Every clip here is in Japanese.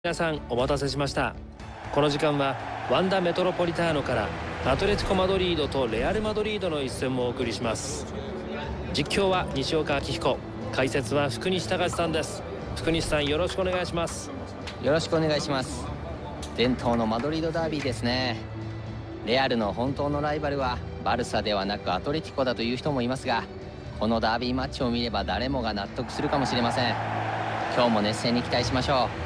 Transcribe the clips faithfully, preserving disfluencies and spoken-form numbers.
皆さんお待たせしました。この時間はワンダメトロポリターノからアトレティコマドリードとレアルマドリードの一戦をお送りします。実況は西岡明彦、解説は福西隆さんです。福西さん、よろしくお願いします。 よろしくお願いします。伝統のマドリードダービーですね。レアルの本当のライバルはバルサではなくアトレティコだという人もいますが、このダービーマッチを見れば誰もが納得するかもしれません。今日も熱戦に期待しましょう。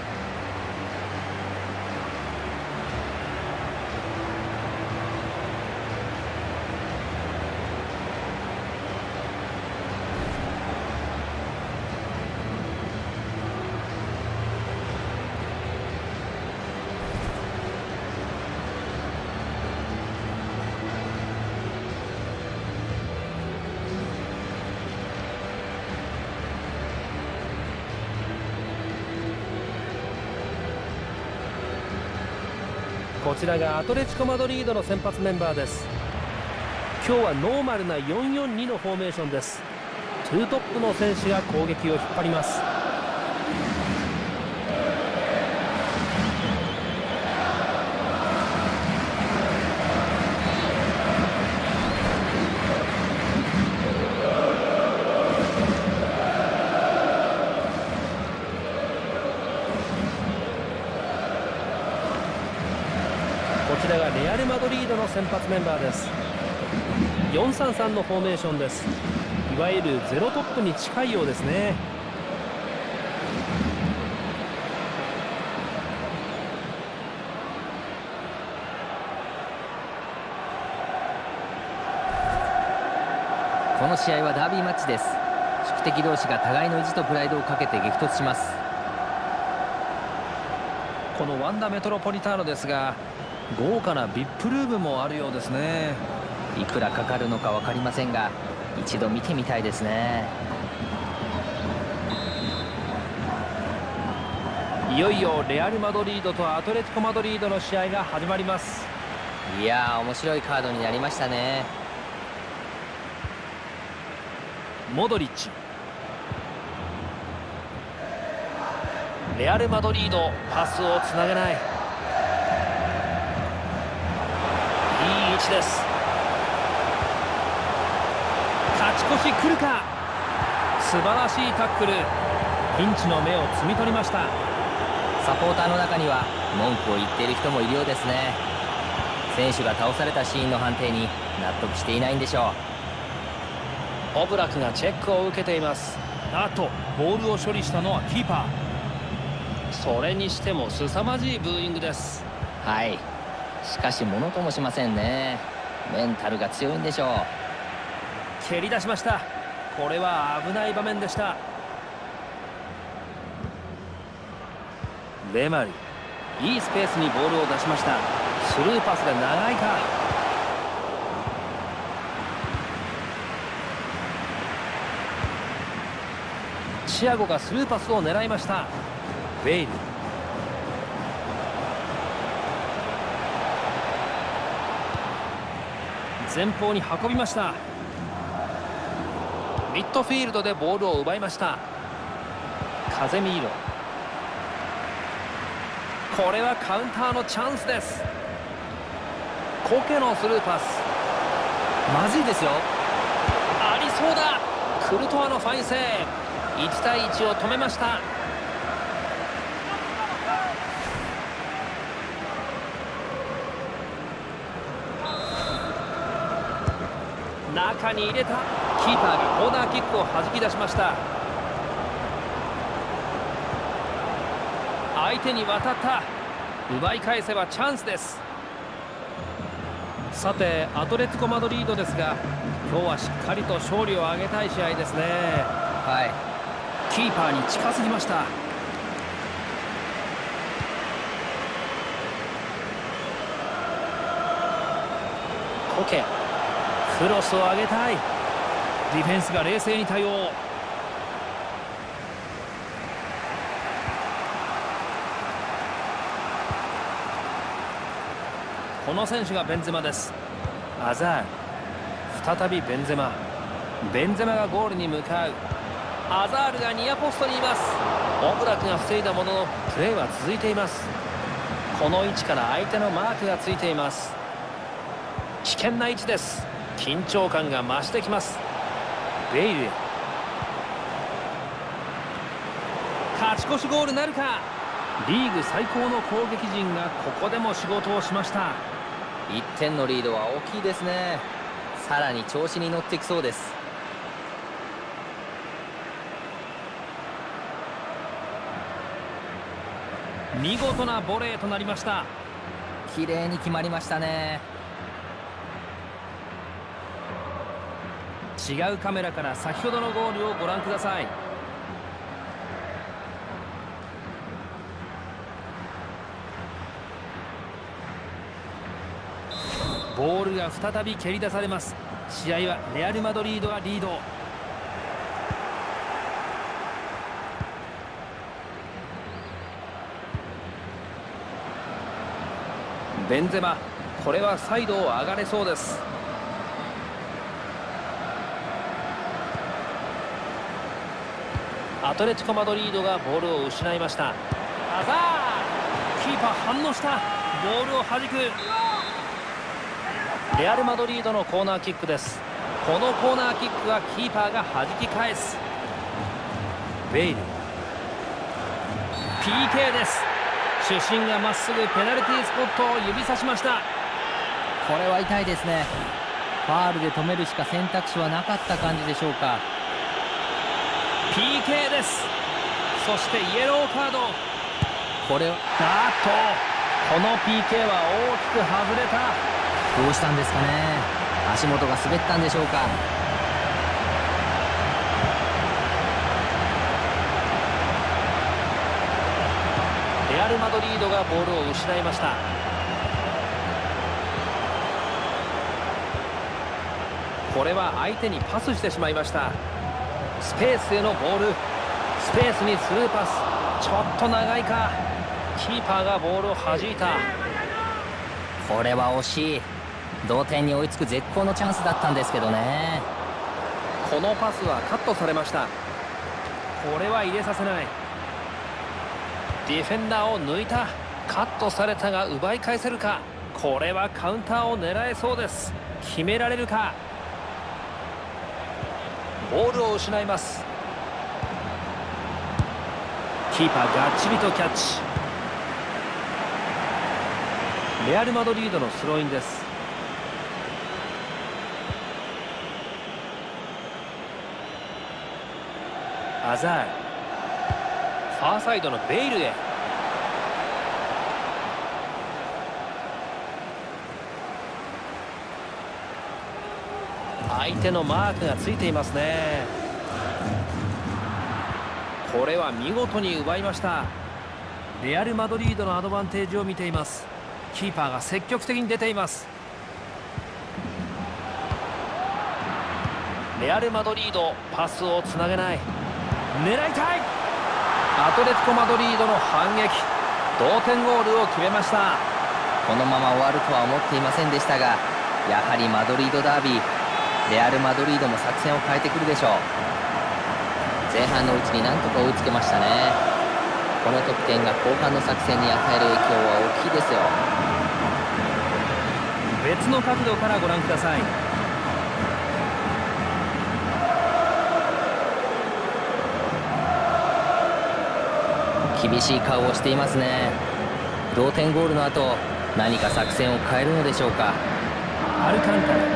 こちらがアトレティコマドリードの先発メンバーです。今日はノーマルな よんよんに のフォーメーションです。ツートップの選手が攻撃を引っ張ります。こちらがレアル・マドリードの先発メンバーです。よんさんさんのフォーメーションです。いわゆるゼロトップに近いようですね。 この試合はダービーマッチです。宿敵同士が互いの意地とプライドをかけて激突します。 このワンダメトロポリターノですが、豪華な ブイアイピー ルームもあるようですね。 いくらかかるのか分かりませんが、一度見てみたいですね。 いよいよレアル・マドリードとアトレティコ・マドリードの試合が始まります。 いやー、面白いカードになりましたね。 モドリッチ、レアル・マドリード、パスをつなげない。いい位置です。勝ち越し来るか。素晴らしいタックル。ピンチの芽を摘み取りました。 サポーターの中には文句を言っている人もいるようですね。選手が倒されたシーンの判定に納得していないんでしょう。オブラクがチェックを受けています。あとボールを処理したのはキーパー。それにしても凄まじいブーイングです。 はい、しかしものともしませんね。メンタルが強いんでしょう。 蹴り出しました。これは危ない場面でした。レマリ、いいスペースにボールを出しました。スルーパスで長いか。チアゴがスルーパスを狙いました。ベイル、前方に運びました。ミッドフィールドでボールを奪いました。カゼミーロ、これはカウンターのチャンスです。コケのスルーパス、 まずいですよ。 ありそうだ。クルトワのファインセーブ、いちたいいちを止めました。中に入れた。キーパーがコーナーキックを弾き出しました。相手に渡った。奪い返せばチャンスです。さてアトレティコ・マドリードですが、今日はしっかりと勝利を挙げたい試合ですね。 はい、 キーパーに近すぎました。コケ、クロスを上げたい。ディフェンスが冷静に対応。この選手がベンゼマです。アザール、再びベンゼマ。ベンゼマがゴールに向かう。アザールがニアポストにいます。 オブラクが防いだもののプレーは続いています。この位置から相手のマークがついています。危険な位置です。緊張感が増してきます。ベイルへ勝ち越しゴールなるか。リーグ最高の攻撃陣がここでも仕事をしました。 いってんのリードは大きいですね。さらに調子に乗ってきそうです。 見事なボレーとなりました。 綺麗に決まりましたね。 違うカメラから先ほどのゴールをご覧ください。ボールが再び蹴り出されます。試合はレアル・マドリードがリード。ベンゼマ、これはサイドを上がれそうです。アトレティコ・マドリードがボールを失いました。アザー、キーパー反応した。ボールを弾く。レアル・マドリードのコーナーキックです。このコーナーキックはキーパーが弾き返す。ベイル ピーケー です。主審がまっすぐペナルティースポットを指さしました。 これは痛いですね。ファールで止めるしか選択肢はなかった感じでしょうか。 ピーケー です。そしてイエローカード。 これはあっとこの ピーケー は大きく外れた。 どうしたんですかね。足元が滑ったんでしょうか。 レアル・マドリードがボールを失いました。これは相手にパスしてしまいました。スペースへのボール、スペースにスルーパス、ちょっと長いか。キーパーがボールを弾いた。 これは惜しい。同点に追いつく絶好のチャンスだったんですけどね。 このパスはカットされました。これは入れさせない。ディフェンダーを抜いた。カットされたが奪い返せるか。これはカウンターを狙えそうです。決められるか。ボールを失います。キーパーがっちりとキャッチ。レアル・マドリードのスローインです。アザール、ファーサイドのベイルへ。相手のマークがついていますね。これは見事に奪いました。レアル・マドリードのアドバンテージを見ています。キーパーが積極的に出ています。レアル・マドリード、パスをつなげない。狙いたい。アトレティコ・マドリードの反撃、同点ゴールを決めました。 このまま終わるとは思っていませんでしたが、やはりマドリードダービー、レアル・マドリードも作戦を変えてくるでしょう。前半のうちになんとか追いつけましたね。この得点が後半の作戦に与える影響は大きいですよ。 別の角度からご覧ください。 厳しい顔をしていますね。同点ゴールの後、何か作戦を変えるのでしょうか。 アルカンタラ、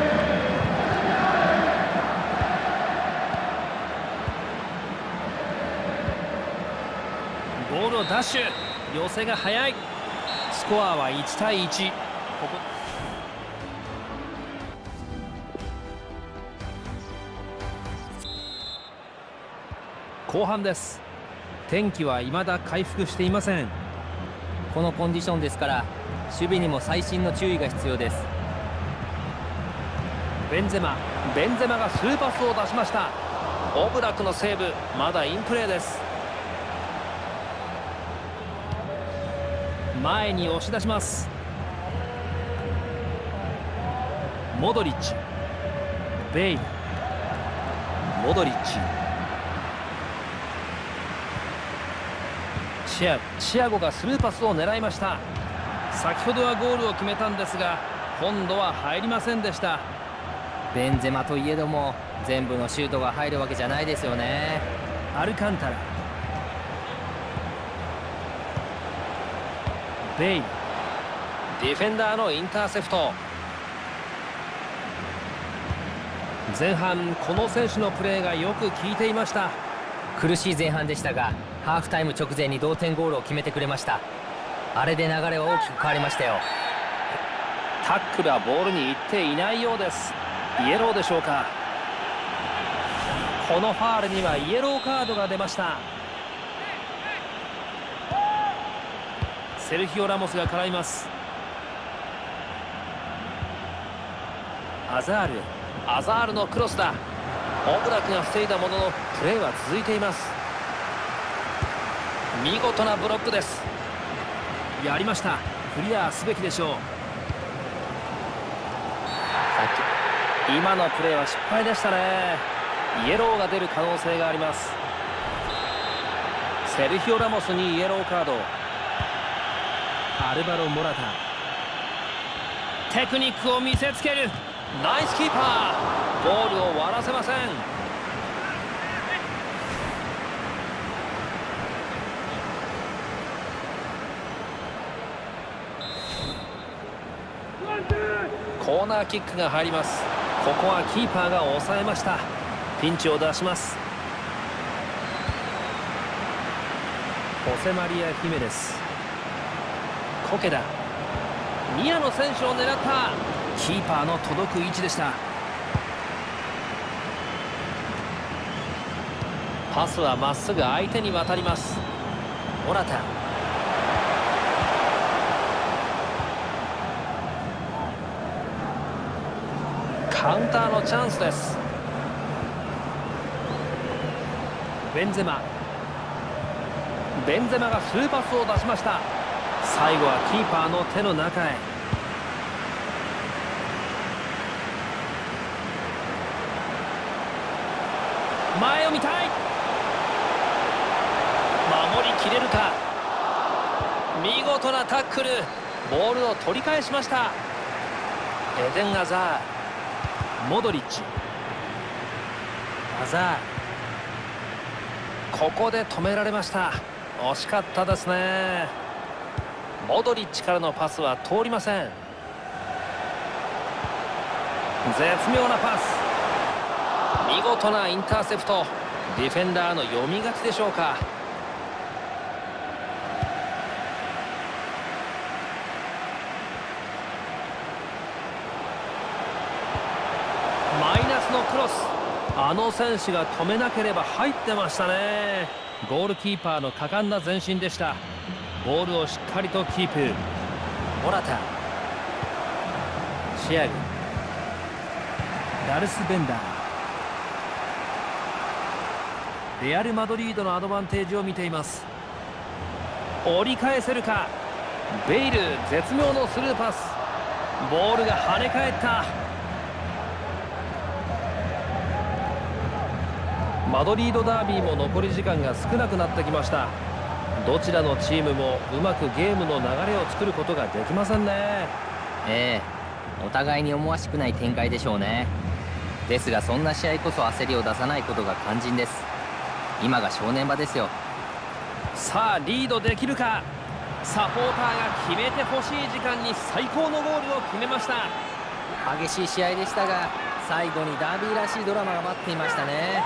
ボールをダッシュ、寄せが速い。スコアはいちたいいち。ここ後半です。天気は未だ回復していません。 このコンディションですから守備にも細心の注意が必要です。 ベンゼマベンゼマがスルーパスを出しました。オブラクのセーブ、まだインプレーです。前に押し出します。モドリッチ、ベイル、モドリッチ、 シアチアゴがスルーパスを狙いました。先ほどはゴールを決めたんですが今度は入りませんでした。 ベンゼマといえども全部のシュートが入るわけじゃないですよね。 アルカンタラ、ベイル、ディフェンダーのインターセプト。前半この選手のプレーがよく効いていました。 苦しい前半でしたがハーフタイム直前に同点ゴールを決めてくれました。あれで流れは大きく変わりましたよ。 タックルはボールに行っていないようです。イエローでしょうか。このファールにはイエローカードが出ました。セルヒオ・ラモスが絡みます。アザール、アザールのクロスだ。オブラクが防いだもののプレーは続いています。見事なブロックです。やりました。クリアすべきでしょう。今のプレーは失敗でしたね。イエローが出る可能性があります。セルヒオ・ラモスにイエローカード。アルバロ・モラタ、テクニックを見せつける。ナイスキーパー。ゴールを割らせません。コーナーキックが入ります。ここはキーパーが抑えました。ピンチを出します。ホセマリア・ヒメネス、コケダ、宮野選手を狙った。キーパーの届く位置でした。パスはまっすぐ相手に渡ります。モラタ、カウンターのチャンスです。ベンゼマ、ベンゼマがスルーパスを出しました。最後はキーパーの手の中へ。前を見たい。守りきれるか。見事なタックル。ボールを取り返しました。エデン・アザール、モドリッチ、アザール、ここで止められました。惜しかったですね。モドリッチからのパスは通りません。絶妙なパス。見事なインターセプト。ディフェンダーの読み勝ちでしょうか。マイナスのクロス。あの選手が止めなければ入ってましたね。ゴールキーパーの果敢な前進でした。ボールをしっかりとキープ。モラタ、シアグ、ダルス・ベンダー。レアル・マドリードのアドバンテージを見ています。折り返せるか。ベイル、絶妙のスルーパス。ボールが跳ね返った。マドリードダービーも残り時間が少なくなってきました。どちらのチームもうまくゲームの流れを作ることができませんね。 ええ、お互いに思わしくない展開でしょうね。ですがそんな試合こそ焦りを出さないことが肝心です。今が正念場ですよ。 さあリードできるか。サポーターが決めてほしい時間に最高のゴールを決めました。 激しい試合でしたが最後にダービーらしいドラマが待っていましたね。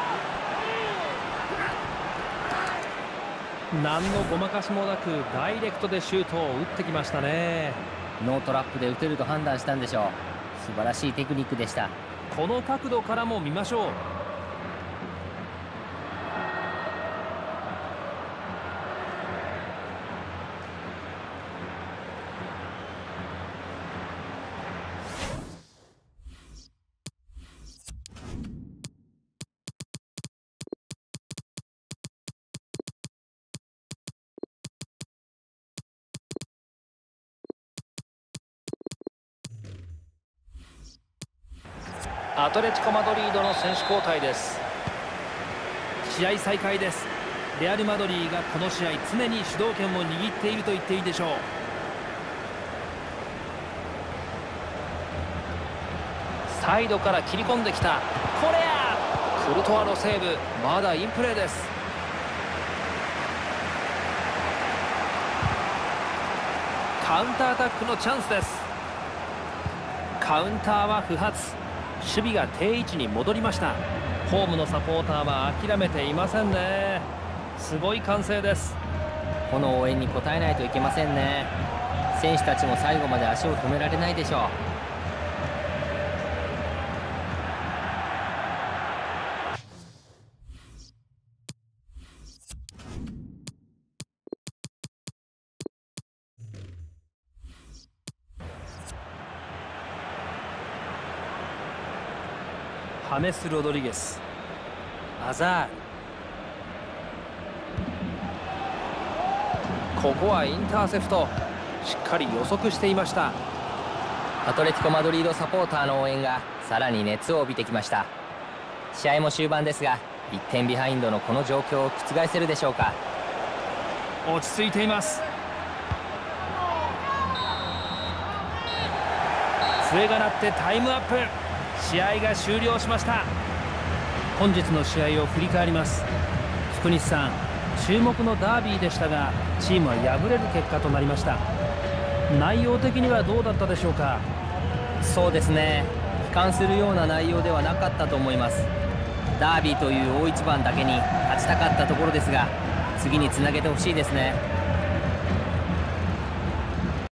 何のごまかしもなくダイレクトでシュートを打ってきましたね。 ノートラップで打てると判断したんでしょう。素晴らしいテクニックでした。 この角度からも見ましょう。アトレチコ・マドリードの選手交代です。試合再開です。 レアル・マドリーがこの試合常に主導権を握っていると言っていいでしょう。サイドから切り込んできたこれやクルトワのセーブ、まだインプレーです。カウンターアタックのチャンスです。カウンターは不発、守備が定位置に戻りました。ホームのサポーターは諦めていませんね。すごい歓声です。 この応援に応えないといけませんね。選手たちも最後まで足を止められないでしょう。 ハメス・ロドリゲス、アザール、ここはインターセプト、しっかり予測していました。 アトレティコ・マドリードサポーターの応援がさらに熱を帯びてきました。試合も終盤ですが、いってんビハインドのこの状況を覆せるでしょうか。 落ち着いています。笛が鳴ってタイムアップ、試合が終了しました。本日の試合を振り返ります。福西さん、注目のダービーでしたがチームは敗れる結果となりました。内容的にはどうだったでしょうか。 そうですね、悲観するような内容ではなかったと思います。ダービーという大一番だけに勝ちたかったところですが、次につなげてほしいですね。